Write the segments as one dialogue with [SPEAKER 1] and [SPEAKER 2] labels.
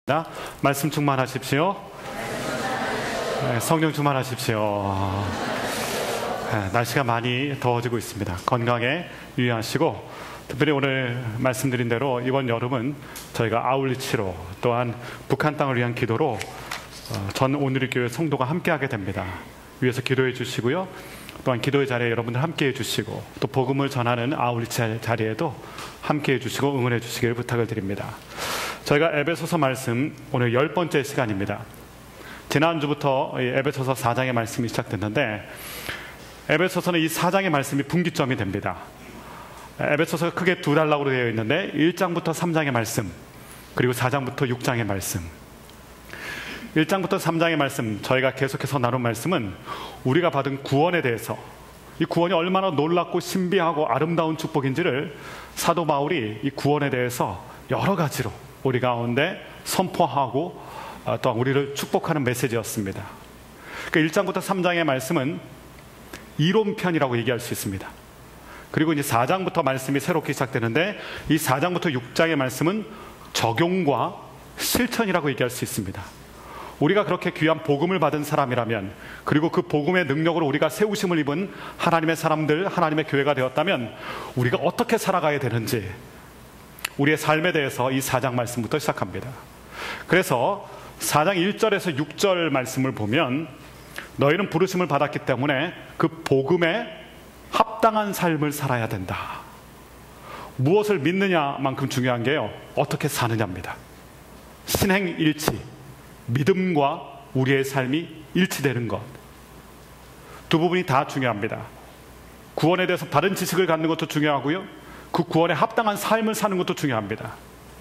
[SPEAKER 1] 말씀 충만하십시오. 성령 충만하십시오. 날씨가 많이 더워지고 있습니다. 건강에 유의하시고, 특별히 오늘 말씀드린 대로 이번 여름은 저희가 아울리치로 또한 북한 땅을 위한 기도로 전 오늘의 교회 성도가 함께하게 됩니다. 위에서 기도해 주시고요, 또한 기도의 자리에 여러분들 함께해 주시고, 또 복음을 전하는 아울리치 자리에도 함께해 주시고 응원해 주시기를 부탁을 드립니다. 저희가 에베소서 말씀 오늘 10번째 시간입니다. 지난주부터 에베소서 4장의 말씀이 시작됐는데, 에베소서는 이 4장의 말씀이 분기점이 됩니다. 에베소서가 크게 두 단락으로 되어 있는데 1장부터 3장의 말씀, 그리고 4장부터 6장의 말씀. 1장부터 3장의 말씀, 저희가 계속해서 나눈 말씀은 우리가 받은 구원에 대해서, 이 구원이 얼마나 놀랍고 신비하고 아름다운 축복인지를 사도 바울이 이 구원에 대해서 여러 가지로 우리 가운데 선포하고 또한 우리를 축복하는 메시지였습니다. 그러니까 1장부터 3장의 말씀은 이론편이라고 얘기할 수 있습니다. 그리고 이제 4장부터 말씀이 새롭게 시작되는데, 이 4장부터 6장의 말씀은 적용과 실천이라고 얘기할 수 있습니다. 우리가 그렇게 귀한 복음을 받은 사람이라면, 그리고 그 복음의 능력으로 우리가 세우심을 입은 하나님의 사람들, 하나님의 교회가 되었다면 우리가 어떻게 살아가야 되는지, 우리의 삶에 대해서 이 4장 말씀부터 시작합니다. 그래서 4장 1절에서 6절 말씀을 보면, 너희는 부르심을 받았기 때문에 그 복음에 합당한 삶을 살아야 된다. 무엇을 믿느냐만큼 중요한 게요, 어떻게 사느냐입니다. 신행일치, 믿음과 우리의 삶이 일치되는 것, 두 부분이 다 중요합니다. 구원에 대해서 바른 지식을 갖는 것도 중요하고요, 그 구원에 합당한 삶을 사는 것도 중요합니다.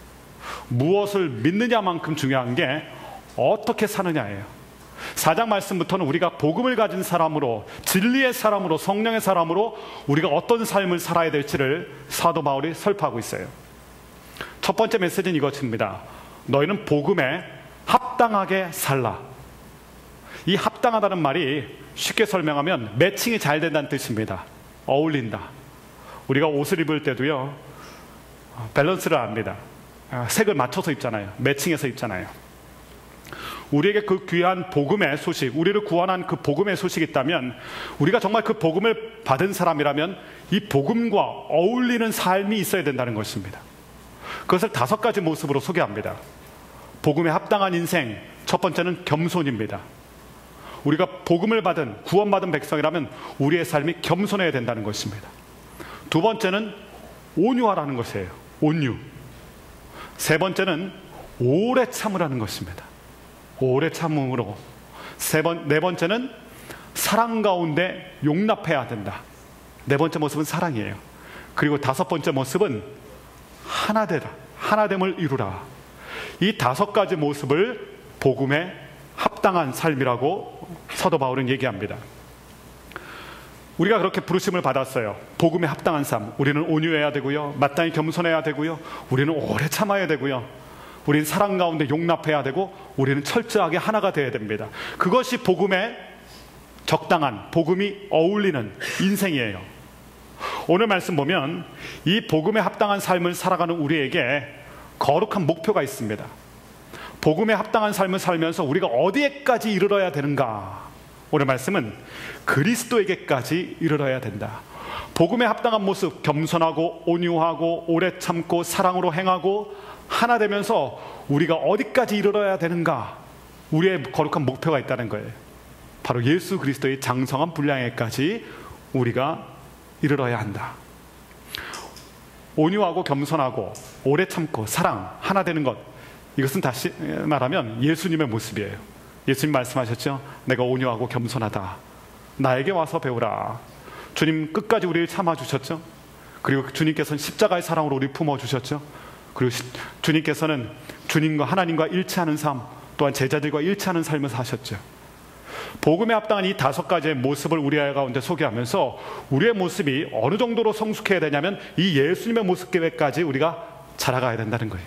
[SPEAKER 1] 무엇을 믿느냐만큼 중요한 게 어떻게 사느냐예요. 4장 말씀부터는 우리가 복음을 가진 사람으로, 진리의 사람으로, 성령의 사람으로 우리가 어떤 삶을 살아야 될지를 사도 바울이 설파하고 있어요. 첫 번째 메시지는 이것입니다. 너희는 복음에 합당하게 살라. 이 합당하다는 말이 쉽게 설명하면 매칭이 잘 된다는 뜻입니다. 어울린다. 우리가 옷을 입을 때도요, 밸런스를 압니다. 색을 맞춰서 입잖아요. 매칭해서 입잖아요. 우리에게 그 귀한 복음의 소식, 우리를 구원한 그 복음의 소식이 있다면, 우리가 정말 그 복음을 받은 사람이라면 이 복음과 어울리는 삶이 있어야 된다는 것입니다. 그것을 5가지 모습으로 소개합니다. 복음에 합당한 인생, 첫 번째는 겸손입니다. 우리가 복음을 받은, 구원받은 백성이라면 우리의 삶이 겸손해야 된다는 것입니다. 두 번째는 온유하라는 것이에요. 온유. 세 번째는 오래 참으라는 것입니다. 오래 참음으로. 네 번째는 사랑 가운데 용납해야 된다. 네 번째 모습은 사랑이에요. 그리고 5번째 모습은 하나되라. 하나됨을 이루라. 이 5가지 모습을 복음에 합당한 삶이라고 사도 바울은 얘기합니다. 우리가 그렇게 부르심을 받았어요. 복음에 합당한 삶. 우리는 온유해야 되고요, 마땅히 겸손해야 되고요, 우리는 오래 참아야 되고요, 우리는 사랑 가운데 용납해야 되고, 우리는 철저하게 하나가 되어야 됩니다. 그것이 복음에 적당한, 복음이 어울리는 인생이에요. 오늘 말씀 보면 이 복음에 합당한 삶을 살아가는 우리에게 거룩한 목표가 있습니다. 복음에 합당한 삶을 살면서 우리가 어디에까지 이르러야 되는가? 오늘 말씀은 그리스도에게까지 이르러야 된다. 복음에 합당한 모습, 겸손하고 온유하고 오래 참고 사랑으로 행하고 하나 되면서 우리가 어디까지 이르러야 되는가? 우리의 거룩한 목표가 있다는 거예요. 바로 예수 그리스도의 장성한 분량에까지 우리가 이르러야 한다. 온유하고 겸손하고 오래 참고 사랑, 하나 되는 것, 이것은 다시 말하면 예수님의 모습이에요. 예수님 말씀하셨죠? 내가 온유하고 겸손하다. 나에게 와서 배우라. 주님 끝까지 우리를 참아주셨죠? 그리고 주님께서는 십자가의 사랑으로 우리를 품어주셨죠? 그리고 주님께서는 주님과 하나님과 일치하는 삶, 또한 제자들과 일치하는 삶을 사셨죠. 복음에 합당한 이 5가지의 모습을 우리 가운데 소개하면서 우리의 모습이 어느 정도로 성숙해야 되냐면 이 예수님의 모습까지 우리가 자라가야 된다는 거예요.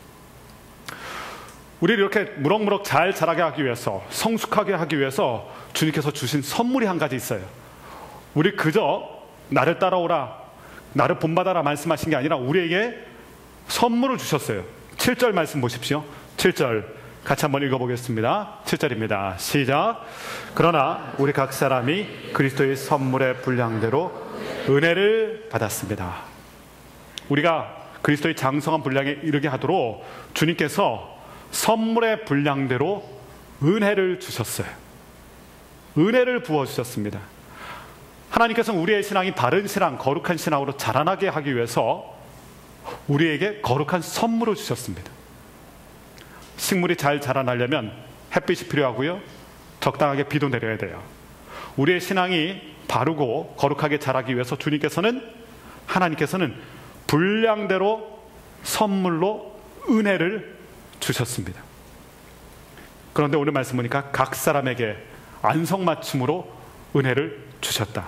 [SPEAKER 1] 우리를 이렇게 무럭무럭 잘 자라게 하기 위해서, 성숙하게 하기 위해서 주님께서 주신 선물이 한 가지 있어요. 우리 그저 나를 따라오라, 나를 본받아라 말씀하신 게 아니라 우리에게 선물을 주셨어요. 7절 말씀 보십시오. 7절 같이 한번 읽어보겠습니다. 7절입니다. 시작. 그러나 우리 각 사람이 그리스도의 선물의 분량대로 은혜를 받았습니다. 우리가 그리스도의 장성한 분량에 이르게 하도록 주님께서 선물의 분량대로 은혜를 주셨어요. 은혜를 부어주셨습니다. 하나님께서는 우리의 신앙이 바른 신앙, 거룩한 신앙으로 자라나게 하기 위해서 우리에게 거룩한 선물을 주셨습니다. 식물이 잘 자라나려면 햇빛이 필요하고요, 적당하게 비도 내려야 돼요. 우리의 신앙이 바르고 거룩하게 자라기 위해서 하나님께서는 분량대로 선물로 은혜를 주셨습니다. 그런데 오늘 말씀 보니까 각 사람에게 안성맞춤으로 은혜를 주셨다.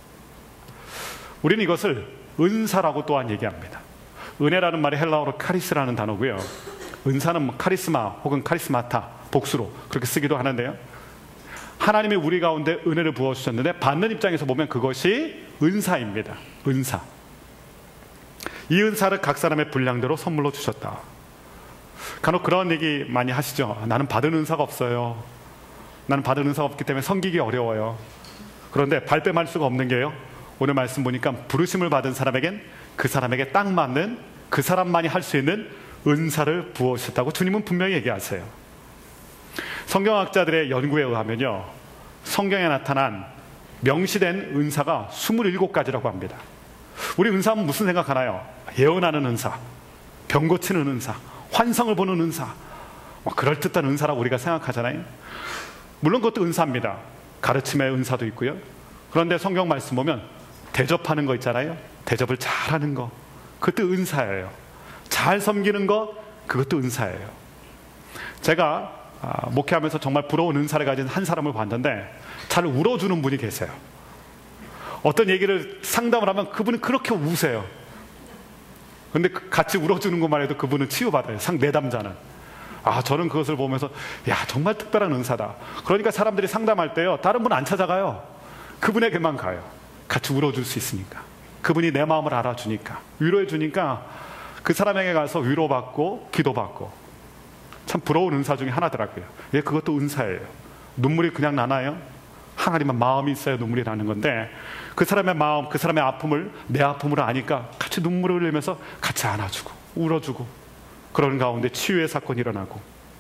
[SPEAKER 1] 우리는 이것을 은사라고 또한 얘기합니다. 은혜라는 말이 헬라어로 카리스라는 단어고요, 은사는 카리스마 혹은 카리스마타, 복수로 그렇게 쓰기도 하는데요, 하나님이 우리 가운데 은혜를 부어주셨는데 받는 입장에서 보면 그것이 은사입니다. 은사. 이 은사를 각 사람의 분량대로 선물로 주셨다. 간혹 그런 얘기 많이 하시죠. 나는 받은 은사가 없어요. 나는 받은 은사가 없기 때문에 섬기기 어려워요. 그런데 발뺌할 수가 없는 게요, 오늘 말씀 보니까 부르심을 받은 사람에겐 그 사람에게 딱 맞는, 그 사람만이 할 수 있는 은사를 부어주셨다고 주님은 분명히 얘기하세요. 성경학자들의 연구에 의하면요, 성경에 나타난 명시된 은사가 27가지라고 합니다. 우리 은사하면 무슨 생각하나요? 예언하는 은사, 병 고치는 은사, 환상을 보는 은사, 그럴듯한 은사라고 우리가 생각하잖아요. 물론 그것도 은사입니다. 가르침의 은사도 있고요. 그런데 성경 말씀 보면 대접하는 거 있잖아요. 대접을 잘하는 거, 그것도 은사예요. 잘 섬기는 거, 그것도 은사예요. 제가 목회하면서 정말 부러운 은사를 가진 한 사람을 봤는데 잘 울어주는 분이 계세요. 어떤 얘기를 상담을 하면 그분은 그렇게 우세요. 근데 같이 울어주는 것만 해도 그분은 치유받아요. 내담자는. 저는 그것을 보면서 정말 특별한 은사다. 그러니까 사람들이 상담할 때요, 다른 분 안 찾아가요. 그분에게만 가요. 같이 울어줄 수 있으니까. 그분이 내 마음을 알아주니까, 위로해 주니까 그 사람에게 가서 위로받고 기도받고. 참 부러운 은사 중에 하나더라고요. 그것도 은사예요. 눈물이 그냥 나나요? 하나님은 마음이 있어야 눈물이 나는 건데, 그 사람의 마음, 그 사람의 아픔을 내 아픔으로 아니까 같이 눈물을 흘리면서 같이 안아주고 울어주고, 그런 가운데 치유의 사건이 일어나고.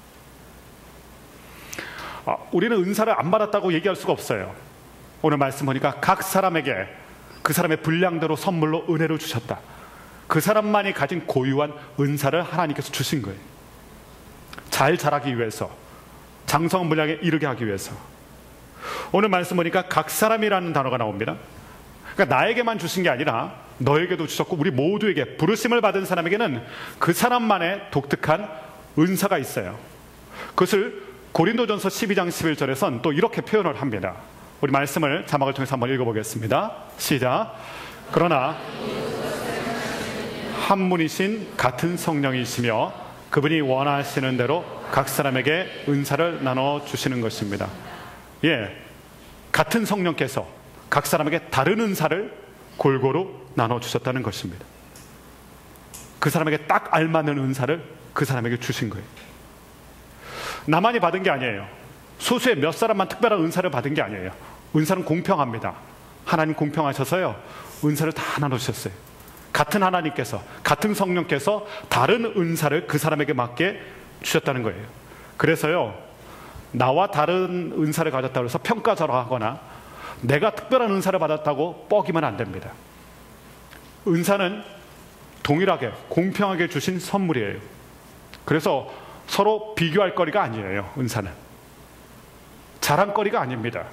[SPEAKER 1] 우리는 은사를 안 받았다고 얘기할 수가 없어요. 오늘 말씀 보니까 각 사람에게 그 사람의 분량대로 선물로 은혜를 주셨다. 그 사람만이 가진 고유한 은사를 하나님께서 주신 거예요. 잘 자라기 위해서, 장성 분량에 이르게 하기 위해서. 오늘 말씀 보니까 각 사람이라는 단어가 나옵니다. 그러니까 나에게만 주신 게 아니라 너에게도 주셨고, 우리 모두에게, 부르심을 받은 사람에게는 그 사람만의 독특한 은사가 있어요. 그것을 고린도전서 12장 11절에선 또 이렇게 표현을 합니다. 우리 말씀을 자막을 통해서 한번 읽어보겠습니다. 시작. 그러나 한 분이신 같은 성령이시며 그분이 원하시는 대로 각 사람에게 은사를 나눠 주시는 것입니다. 같은 성령께서 각 사람에게 다른 은사를 골고루 나눠 주셨다는 것입니다. 그 사람에게 딱 알맞는 은사를 그 사람에게 주신 거예요. 나만이 받은 게 아니에요. 소수의 몇 사람만 특별한 은사를 받은 게 아니에요. 은사는 공평합니다. 하나님 공평하셔서요, 은사를 다 나눠주셨어요. 같은 하나님께서, 같은 성령께서 다른 은사를 그 사람에게 맞게 주셨다는 거예요. 그래서요, 나와 다른 은사를 가졌다고 해서 평가절하하거나 내가 특별한 은사를 받았다고 뻐기면 안 됩니다. 은사는 동일하게 공평하게 주신 선물이에요. 그래서 서로 비교할 거리가 아니에요. 은사는 자랑거리가 아닙니다.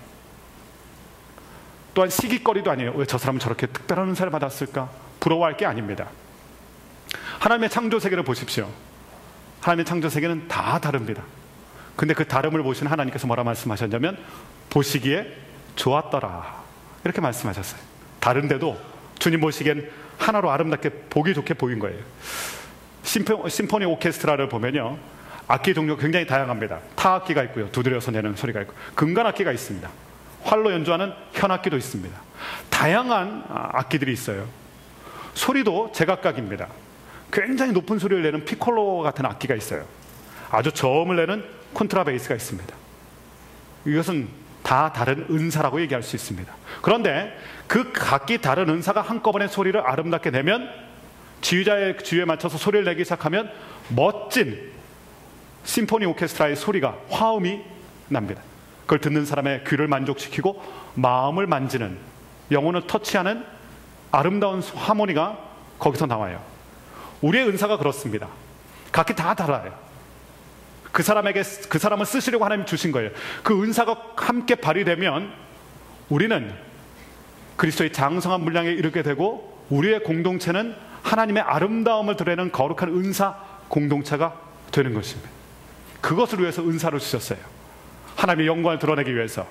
[SPEAKER 1] 또한 시기거리도 아니에요. 왜 저 사람은 저렇게 특별한 은사를 받았을까? 부러워할 게 아닙니다. 하나님의 창조세계를 보십시오. 하나님의 창조세계는 다 다릅니다. 근데 그 다름을 보신 하나님께서 뭐라 말씀하셨냐면 보시기에 좋았더라, 이렇게 말씀하셨어요. 다른데도 주님 보시기엔 하나로 아름답게 보기 좋게 보인 거예요. 심포니 오케스트라를 보면요, 악기 종류가 굉장히 다양합니다. 타악기가 있고요, 두드려서 내는 소리가 있고, 금관악기가 있습니다. 활로 연주하는 현악기도 있습니다. 다양한 악기들이 있어요. 소리도 제각각입니다. 굉장히 높은 소리를 내는 피콜로 같은 악기가 있어요. 아주 저음을 내는 콘트라베이스가 있습니다. 이것은 다 다른 은사라고 얘기할 수 있습니다. 그런데 그 각기 다른 은사가 한꺼번에 소리를 아름답게 내면, 지휘자의 지휘에 맞춰서 소리를 내기 시작하면 멋진 심포니 오케스트라의 소리가, 화음이 납니다. 그걸 듣는 사람의 귀를 만족시키고 마음을 만지는, 영혼을 터치하는 아름다운 하모니가 거기서 나와요. 우리의 은사가 그렇습니다. 각기 다 달라요. 그 사람을 쓰시려고 하나님 주신 거예요. 그 은사가 함께 발휘되면 우리는 그리스도의 장성한 분량에 이르게 되고, 우리의 공동체는 하나님의 아름다움을 드러내는 거룩한 은사 공동체가 되는 것입니다. 그것을 위해서 은사를 주셨어요. 하나님의 영광을 드러내기 위해서,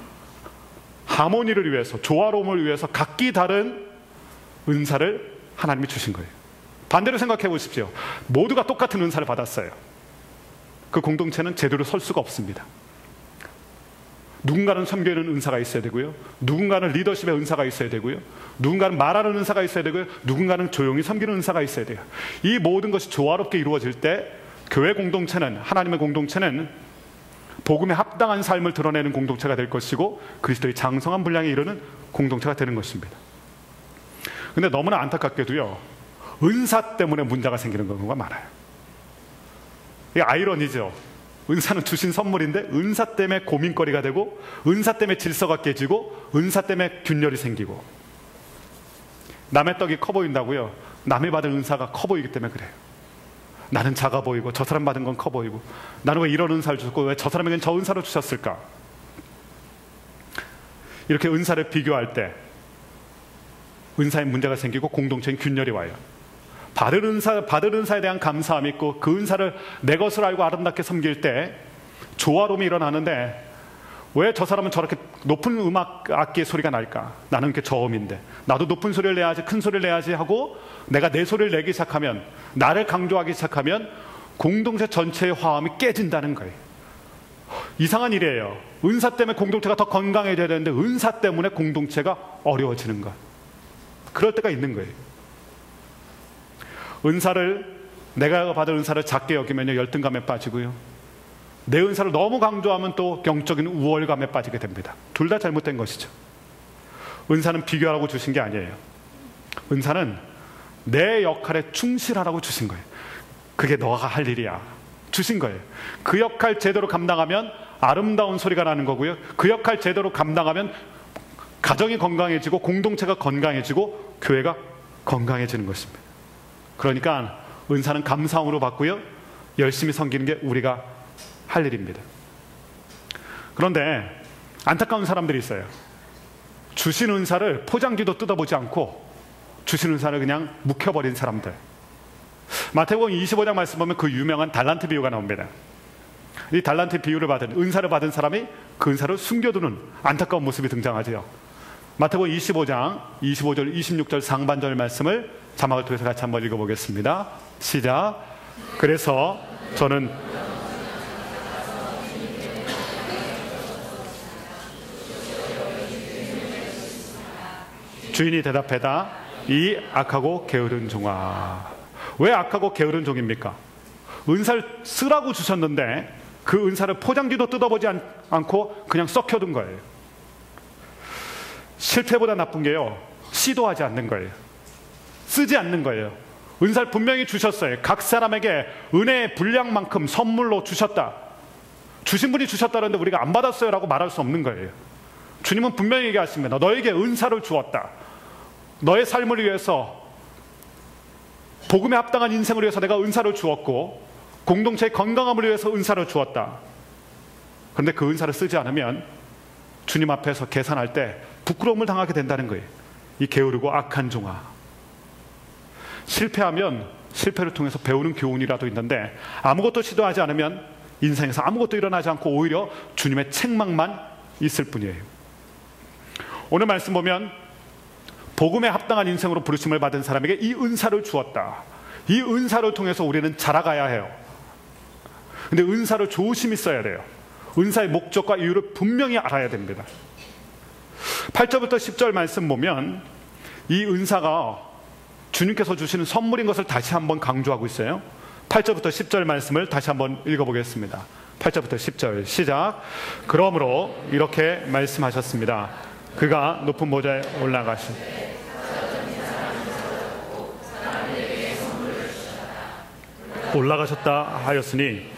[SPEAKER 1] 하모니를 위해서, 조화로움을 위해서 각기 다른 은사를 하나님이 주신 거예요. 반대로 생각해 보십시오. 모두가 똑같은 은사를 받았어요. 그 공동체는 제대로 설 수가 없습니다. 누군가는 섬기는 은사가 있어야 되고요, 누군가는 리더십의 은사가 있어야 되고요, 누군가는 말하는 은사가 있어야 되고요, 누군가는 조용히 섬기는 은사가 있어야 돼요. 이 모든 것이 조화롭게 이루어질 때 교회 공동체는, 하나님의 공동체는 복음에 합당한 삶을 드러내는 공동체가 될 것이고, 그리스도의 장성한 분량에 이르는 공동체가 되는 것입니다. 근데 너무나 안타깝게도요, 은사 때문에 문제가 생기는 경우가 많아요. 이게 아이러니죠. 은사는 주신 선물인데 은사 때문에 고민거리가 되고, 은사 때문에 질서가 깨지고, 은사 때문에 균열이 생기고. 남의 떡이 커 보인다고요? 남이 받은 은사가 커 보이기 때문에 그래요. 나는 작아 보이고 저 사람 받은 건 커 보이고, 나는 왜 이런 은사를 주셨고 왜 저 사람에게는 저 은사를 주셨을까? 이렇게 은사를 비교할 때 은사에 문제가 생기고 공동체인 균열이 와요. 받은 은사에 대한 감사함이 있고, 그 은사를 내 것을 알고 아름답게 섬길 때 조화로움이 일어나는데, 왜 저 사람은 저렇게 높은 음악 악기의 소리가 날까? 나는 이렇게 저음인데 나도 높은 소리를 내야지, 큰 소리를 내야지 하고 내가 내 소리를 내기 시작하면, 나를 강조하기 시작하면 공동체 전체의 화음이 깨진다는 거예요. 이상한 일이에요. 은사 때문에 공동체가 더 건강해져야 되는데 은사 때문에 공동체가 어려워지는 것. 그럴 때가 있는 거예요. 내가 받은 은사를 작게 여기면 열등감에 빠지고요, 내 은사를 너무 강조하면 또 영적인 우월감에 빠지게 됩니다. 둘 다 잘못된 것이죠. 은사는 비교하라고 주신 게 아니에요. 은사는 내 역할에 충실하라고 주신 거예요. 그게 너가 할 일이야 주신 거예요. 그 역할 제대로 감당하면 아름다운 소리가 나는 거고요, 그 역할 제대로 감당하면 가정이 건강해지고 공동체가 건강해지고 교회가 건강해지는 것입니다. 그러니까 은사는 감사함으로 받고요, 열심히 섬기는 게 우리가 할 일입니다. 그런데 안타까운 사람들이 있어요. 주신 은사를 포장지도 뜯어보지 않고 주신 은사를 그냥 묵혀버린 사람들. 마태복음 25장 말씀 보면 그 유명한 달란트 비유가 나옵니다. 이 달란트 비유를 받은, 은사를 받은 사람이 그 은사를 숨겨두는 안타까운 모습이 등장하죠. 마태복음 25장 25절 26절 상반절 말씀을 자막을 통해서 같이 한번 읽어보겠습니다. 시작. 그래서 저는 주인이 대답하다, 이 악하고 게으른 종아. 왜 악하고 게으른 종입니까? 은사를 쓰라고 주셨는데 그 은사를 포장지도 뜯어보지 않고 그냥 썩혀둔 거예요. 실패보다 나쁜 게요, 시도하지 않는 거예요. 쓰지 않는 거예요. 은사를 분명히 주셨어요. 각 사람에게 은혜의 분량만큼 선물로 주셨다. 주신 분이 주셨다는데 우리가 안 받았어요 라고 말할 수 없는 거예요. 주님은 분명히 얘기하십니다. 너에게 은사를 주었다. 너의 삶을 위해서, 복음에 합당한 인생을 위해서 내가 은사를 주었고, 공동체의 건강함을 위해서 은사를 주었다. 그런데 그 은사를 쓰지 않으면 주님 앞에서 계산할 때 부끄러움을 당하게 된다는 거예요. 이 게으르고 악한 종아. 실패하면 실패를 통해서 배우는 교훈이라도 있는데, 아무것도 시도하지 않으면 인생에서 아무것도 일어나지 않고 오히려 주님의 책망만 있을 뿐이에요. 오늘 말씀 보면 복음에 합당한 인생으로 부르심을 받은 사람에게 이 은사를 주었다. 이 은사를 통해서 우리는 자라가야 해요. 근데 은사를 조심히 써야 돼요. 은사의 목적과 이유를 분명히 알아야 됩니다. 8절부터 10절 말씀 보면 이 은사가 주님께서 주시는 선물인 것을 다시 한번 강조하고 있어요. 8절부터 10절 말씀을 다시 한번 읽어보겠습니다. 8절부터 10절 시작. 그러므로 이렇게 말씀하셨습니다. 그가 높은 보좌에 올라가셨다 하였으니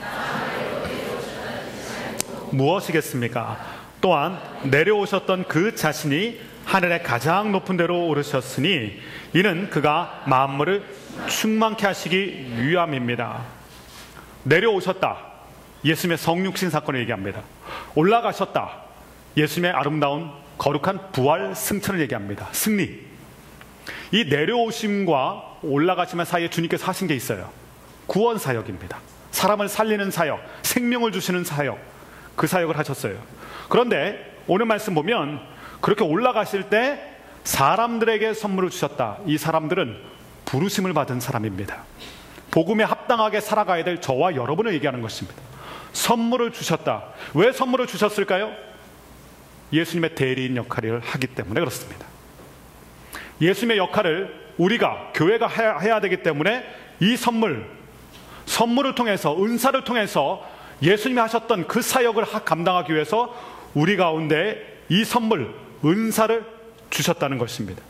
[SPEAKER 1] 무엇이겠습니까? 또한 내려오셨던 그 자신이 하늘의 가장 높은 데로 오르셨으니 이는 그가 만물을 충만케 하시기 위함입니다. 내려오셨다, 예수님의 성육신 사건을 얘기합니다. 올라가셨다, 예수님의 아름다운 거룩한 부활 승천을 얘기합니다. 승리. 이 내려오심과 올라가심 사이에 주님께서 하신 게 있어요. 구원 사역입니다. 사람을 살리는 사역, 생명을 주시는 사역, 그 사역을 하셨어요. 그런데 오늘 말씀 보면 그렇게 올라가실 때 사람들에게 선물을 주셨다. 이 사람들은 부르심을 받은 사람입니다. 복음에 합당하게 살아가야 될 저와 여러분을 얘기하는 것입니다. 선물을 주셨다. 왜 선물을 주셨을까요? 예수님의 대리인 역할을 하기 때문에 그렇습니다. 예수님의 역할을 우리가, 교회가 해야 되기 때문에 이 선물을 통해서, 은사를 통해서 예수님이 하셨던 그 사역을 감당하기 위해서 우리 가운데 이 선물, 은사를 주셨다는 것입니다.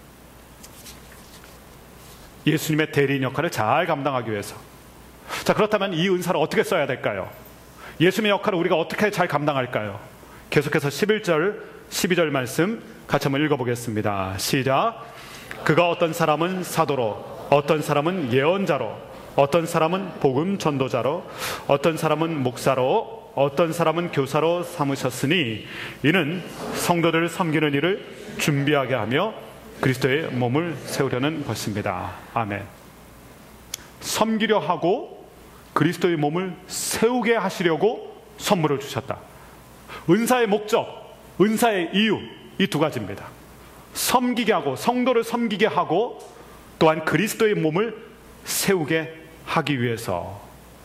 [SPEAKER 1] 예수님의 대리인 역할을 잘 감당하기 위해서. 자, 그렇다면 이 은사를 어떻게 써야 될까요? 예수님의 역할을 우리가 어떻게 잘 감당할까요? 계속해서 11절, 12절 말씀 같이 한번 읽어보겠습니다. 시작. 그가 어떤 사람은 사도로, 어떤 사람은 예언자로, 어떤 사람은 복음 전도자로, 어떤 사람은 목사로, 어떤 사람은 교사로 삼으셨으니 이는 성도들을 섬기는 일을 준비하게 하며 그리스도의 몸을 세우려는 것입니다. 아멘. 섬기려 하고 그리스도의 몸을 세우게 하시려고 선물을 주셨다. 은사의 목적, 은사의 이유, 이 두 가지입니다. 섬기게 하고, 성도를 섬기게 하고, 또한 그리스도의 몸을 세우게 하기 위해서.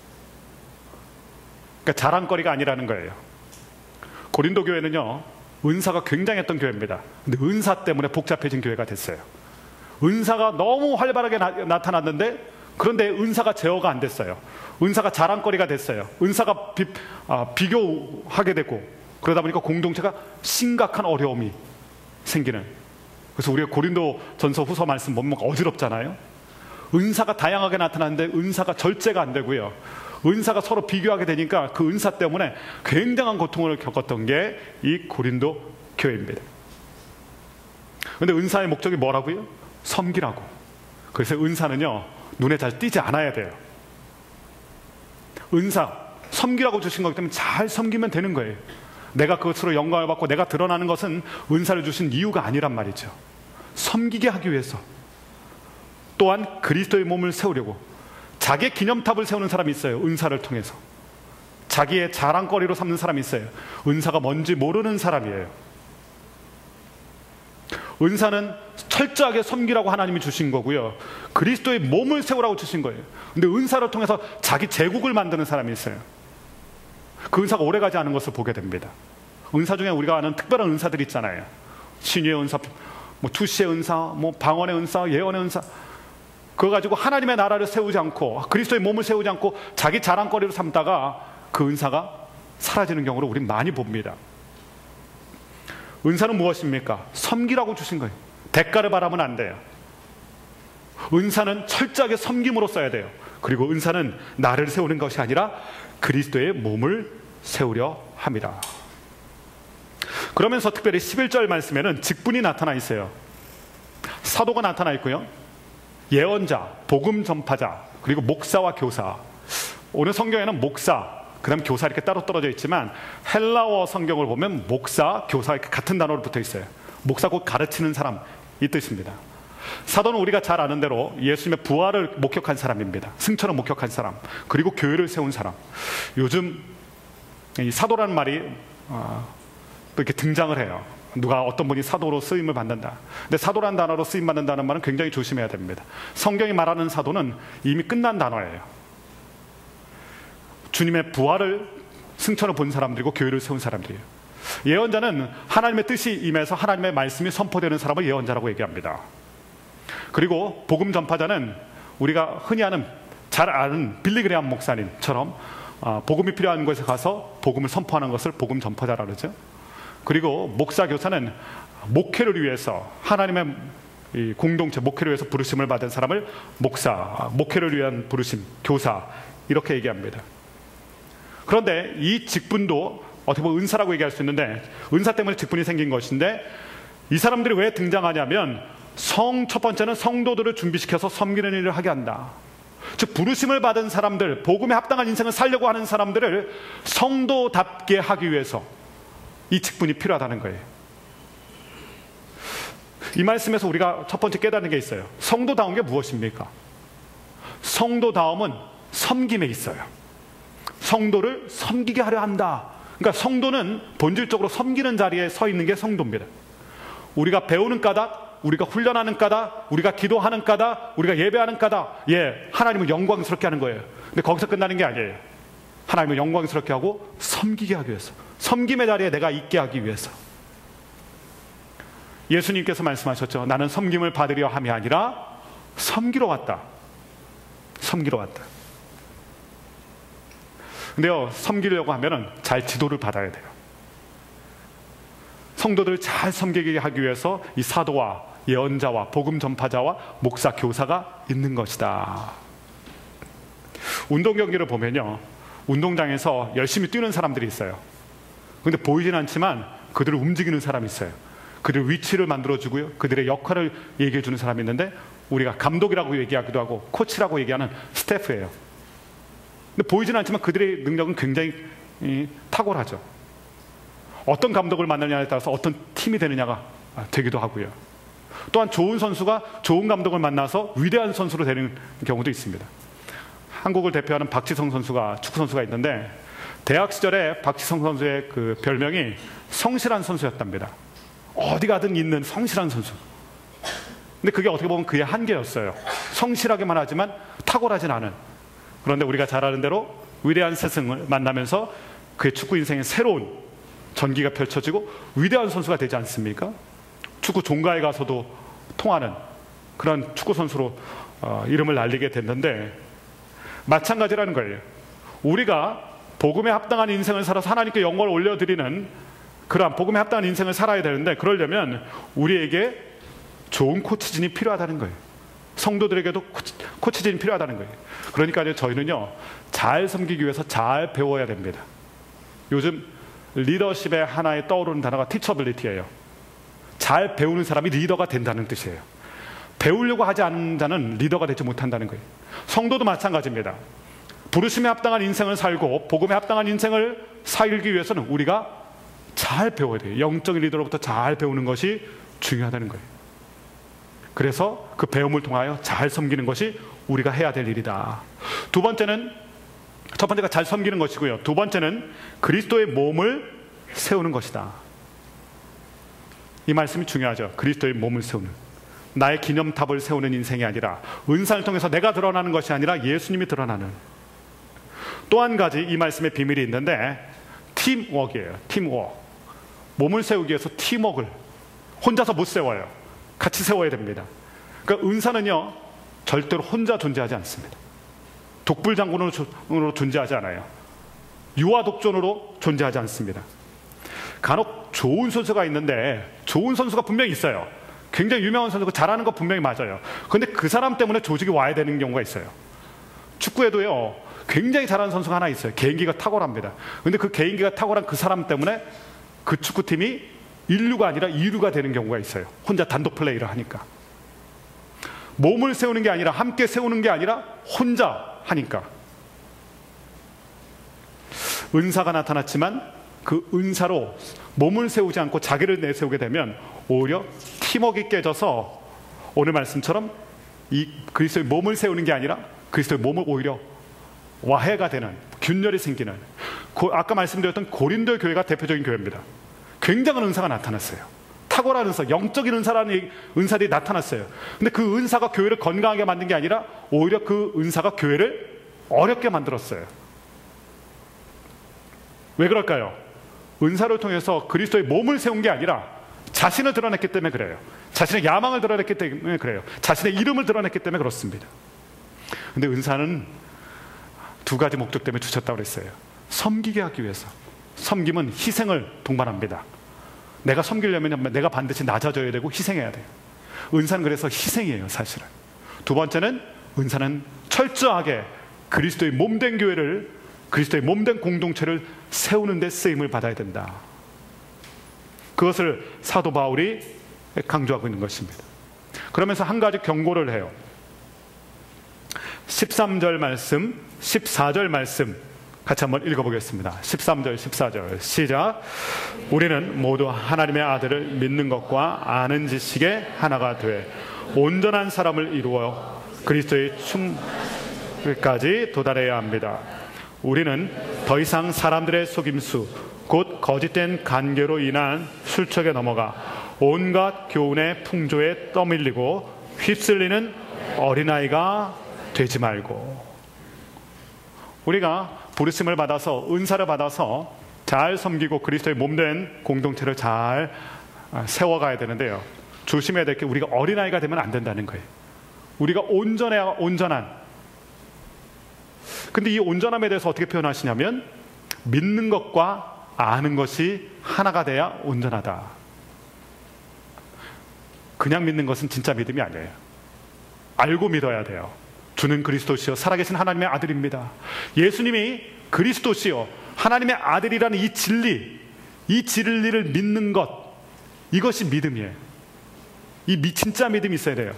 [SPEAKER 1] 그러니까 자랑거리가 아니라는 거예요. 고린도 교회는요, 은사가 굉장했던 교회입니다. 근데 은사 때문에 복잡해진 교회가 됐어요. 은사가 너무 활발하게 나타났는데, 그런데 은사가 제어가 안 됐어요. 은사가 자랑거리가 됐어요. 은사가 비교하게 되고, 그러다 보니까 공동체가 심각한 어려움이 생기는. 그래서 우리가 고린도 전서 후서 말씀 보면 어지럽잖아요. 은사가 다양하게 나타나는데 은사가 절제가 안 되고요. 은사가 서로 비교하게 되니까 그 은사 때문에 굉장한 고통을 겪었던 게 이 고린도 교회입니다. 그런데 은사의 목적이 뭐라고요? 섬기라고. 그래서 은사는요, 눈에 잘 띄지 않아야 돼요. 은사, 섬기라고 주신 거기 때문에 잘 섬기면 되는 거예요. 내가 그것으로 영광을 받고 내가 드러나는 것은 은사를 주신 이유가 아니란 말이죠. 섬기게 하기 위해서. 또한 그리스도의 몸을 세우려고. 자기의 기념탑을 세우는 사람이 있어요. 은사를 통해서. 자기의 자랑거리로 삼는 사람이 있어요. 은사가 뭔지 모르는 사람이에요. 은사는 철저하게 섬기라고 하나님이 주신 거고요. 그리스도의 몸을 세우라고 주신 거예요. 근데 은사를 통해서 자기 제국을 만드는 사람이 있어요. 그 은사가 오래가지 않은 것을 보게 됩니다. 은사 중에 우리가 아는 특별한 은사들이 있잖아요. 신유의 은사, 투시의 은사, 방언의 은사, 예언의 은사. 그거 가지고 하나님의 나라를 세우지 않고 그리스도의 몸을 세우지 않고 자기 자랑거리로 삼다가 그 은사가 사라지는 경우를 우리는 많이 봅니다. 은사는 무엇입니까? 섬기라고 주신 거예요. 대가를 바라면 안 돼요. 은사는 철저하게 섬김으로 써야 돼요. 그리고 은사는 나를 세우는 것이 아니라 그리스도의 몸을 세우려 합니다. 그러면서 특별히 11절 말씀에는 직분이 나타나 있어요. 사도가 나타나 있고요, 예언자, 복음 전파자, 그리고 목사와 교사. 오늘 성경에는 목사, 그 다음 교사 이렇게 따로 떨어져 있지만 헬라어 성경을 보면 목사, 교사 이렇게 같은 단어로 붙어 있어요. 목사 곧 가르치는 사람, 이 뜻입니다. 사도는 우리가 잘 아는 대로 예수님의 부활을 목격한 사람입니다. 승천을 목격한 사람, 그리고 교회를 세운 사람. 요즘 이 사도라는 말이 또 이렇게 등장을 해요. 누가 어떤 분이 사도로 쓰임을 받는다. 근데 사도라는 단어로 쓰임 받는다는 말은 굉장히 조심해야 됩니다. 성경이 말하는 사도는 이미 끝난 단어예요. 주님의 부활을, 승천을 본 사람들이고 교회를 세운 사람들이에요. 예언자는 하나님의 뜻이 임해서 하나님의 말씀이 선포되는 사람을 예언자라고 얘기합니다. 그리고 복음 전파자는 우리가 흔히 아는 잘 아는 빌리그레암 목사님처럼 복음이 필요한 곳에 가서 복음을 선포하는 것을 복음 전파자라고 그러죠. 그리고 목사, 교사는 목회를 위해서 하나님의 이 공동체, 목회를 위해서 부르심을 받은 사람을 목사, 목회를 위한 부르심, 교사 이렇게 얘기합니다. 그런데 이 직분도 어떻게 보면 은사라고 얘기할 수 있는데, 은사 때문에 직분이 생긴 것인데, 이 사람들이 왜 등장하냐면 첫 번째는 성도들을 준비시켜서 섬기는 일을 하게 한다. 즉 부르심을 받은 사람들, 복음에 합당한 인생을 살려고 하는 사람들을 성도답게 하기 위해서 이 직분이 필요하다는 거예요. 이 말씀에서 우리가 첫 번째 깨닫는 게 있어요. 성도다운 게 무엇입니까? 성도다움은 섬김에 있어요. 성도를 섬기게 하려 한다. 그러니까 성도는 본질적으로 섬기는 자리에 서 있는 게 성도입니다. 우리가 배우는 까닭, 우리가 훈련하는 까닭, 우리가 기도하는 까닭, 우리가 예배하는 까닭, 하나님을 영광스럽게 하는 거예요. 근데 거기서 끝나는 게 아니에요. 하나님을 영광스럽게 하고 섬기게 하기 위해서, 섬김의 자리에 내가 있게 하기 위해서. 예수님께서 말씀하셨죠. 나는 섬김을 받으려 함이 아니라 섬기러 왔다. 섬기러 왔다. 근데요, 섬기려고 하면은 잘 지도를 받아야 돼요. 성도들을 잘 섬기게 하기 위해서 이 사도와 예언자와 복음 전파자와 목사, 교사가 있는 것이다. 운동 경기를 보면요, 운동장에서 열심히 뛰는 사람들이 있어요. 근데 보이진 않지만 그들을 움직이는 사람이 있어요. 그들의 위치를 만들어주고요, 그들의 역할을 얘기해주는 사람이 있는데, 우리가 감독이라고 얘기하기도 하고 코치라고 얘기하는 스태프예요. 근데 보이진 않지만 그들의 능력은 굉장히 탁월하죠. 어떤 감독을 만나느냐에 따라서 어떤 팀이 되느냐가 되기도 하고요. 또한 좋은 선수가 좋은 감독을 만나서 위대한 선수로 되는 경우도 있습니다. 한국을 대표하는 박지성 선수가, 축구 선수가 있는데, 대학 시절에 박지성 선수의 그 별명이 성실한 선수였답니다. 어디 가든 있는 성실한 선수. 근데 그게 어떻게 보면 그의 한계였어요. 성실하게만 하지만 탁월하진 않은. 그런데 우리가 잘 아는 대로 위대한 스승을 만나면서 그의 축구 인생의 새로운 전기가 펼쳐지고 위대한 선수가 되지 않습니까? 축구 종가에 가서도 통하는 그런 축구 선수로 이름을 날리게 됐는데, 마찬가지라는 거예요. 우리가 복음에 합당한 인생을 살아서 하나님께 영광을 올려드리는 그러한 복음에 합당한 인생을 살아야 되는데, 그러려면 우리에게 좋은 코치진이 필요하다는 거예요. 성도들에게도 코치진이 필요하다는 거예요. 그러니까 저희는요, 잘 섬기기 위해서 잘 배워야 됩니다. 요즘 리더십의 하나에 떠오르는 단어가 티처빌리티예요. 잘 배우는 사람이 리더가 된다는 뜻이에요. 배우려고 하지 않는 자는 리더가 되지 못한다는 거예요. 성도도 마찬가지입니다. 부르심에 합당한 인생을 살고 복음에 합당한 인생을 살기 위해서는 우리가 잘 배워야 돼요. 영적인 리더로부터 잘 배우는 것이 중요하다는 거예요. 그래서 그 배움을 통하여 잘 섬기는 것이 우리가 해야 될 일이다. 첫 번째가 잘 섬기는 것이고요. 두 번째는 그리스도의 몸을 세우는 것이다. 이 말씀이 중요하죠. 그리스도의 몸을 세우는, 나의 기념탑을 세우는 인생이 아니라 은사를 통해서 내가 드러나는 것이 아니라 예수님이 드러나는. 또 한 가지 이 말씀의 비밀이 있는데, 팀워크예요. 팀워크. 몸을 세우기 위해서 팀워크를 혼자서 못 세워요. 같이 세워야 됩니다. 그러니까 은사는요, 절대로 혼자 존재하지 않습니다. 독불장군으로 존재하지 않아요. 유아독존으로 존재하지 않습니다. 간혹 좋은 선수가 있는데, 좋은 선수가 분명히 있어요. 굉장히 유명한 선수가 잘하는 거 분명히 맞아요. 그런데 그 사람 때문에 조직이 와야 되는 경우가 있어요. 축구에도요, 굉장히 잘하는 선수가 하나 있어요. 개인기가 탁월합니다. 그런데 그 개인기가 탁월한 그 사람 때문에 그 축구팀이 1루가 아니라 2루가 되는 경우가 있어요. 혼자 단독 플레이를 하니까. 몸을 세우는 게 아니라, 함께 세우는 게 아니라 혼자 하니까. 은사가 나타났지만 그 은사로 몸을 세우지 않고 자기를 내세우게 되면 오히려 팀워크가 깨져서 오늘 말씀처럼 이 그리스도의 몸을 세우는 게 아니라 그리스도의 몸을 오히려 와해가 되는, 균열이 생기는, 아까 말씀드렸던 고린도 교회가 대표적인 교회입니다. 굉장한 은사가 나타났어요. 탁월한 은사, 영적인 은사라는 은사들이 나타났어요. 근데 그 은사가 교회를 건강하게 만든 게 아니라 오히려 그 은사가 교회를 어렵게 만들었어요. 왜 그럴까요? 은사를 통해서 그리스도의 몸을 세운 게 아니라 자신을 드러냈기 때문에 그래요. 자신의 야망을 드러냈기 때문에 그래요. 자신의 이름을 드러냈기 때문에 그렇습니다. 근데 은사는 두 가지 목적 때문에 주셨다고 그랬어요. 섬기게 하기 위해서. 섬김은 희생을 동반합니다. 내가 섬기려면 내가 반드시 낮아져야 되고 희생해야 돼요. 은사는 그래서 희생이에요, 사실은. 두 번째는 은사는 철저하게 그리스도의 몸된 교회를, 그리스도의 몸된 공동체를 세우는 데 쓰임을 받아야 된다. 그것을 사도 바울이 강조하고 있는 것입니다. 그러면서 한 가지 경고를 해요. 13절 말씀, 14절 말씀 같이 한번 읽어보겠습니다. 13절, 14절 시작. 우리는 모두 하나님의 아들을 믿는 것과 아는 지식에 하나가 돼 온전한 사람을 이루어 그리스도의 춤까지 도달해야 합니다. 우리는 더 이상 사람들의 속임수, 곧 거짓된 간계로 인한 술책에 넘어가 온갖 교훈의 풍조에 떠밀리고 휩쓸리는 어린아이가 되지 말고, 우리가 부르심을 받아서 은사를 받아서 잘 섬기고 그리스도의 몸된 공동체를 잘 세워가야 되는데요, 조심해야 될 게 우리가 어린아이가 되면 안 된다는 거예요. 우리가 온전해야 온전한. 근데 이 온전함에 대해서 어떻게 표현하시냐면 믿는 것과 아는 것이 하나가 돼야 온전하다. 그냥 믿는 것은 진짜 믿음이 아니에요. 알고 믿어야 돼요. 주는 그리스도시요 살아계신 하나님의 아들입니다. 예수님이 그리스도시요 하나님의 아들이라는 이 진리, 이 진리를 믿는 것, 이것이 믿음이에요. 이 진짜 믿음이 있어야 돼요.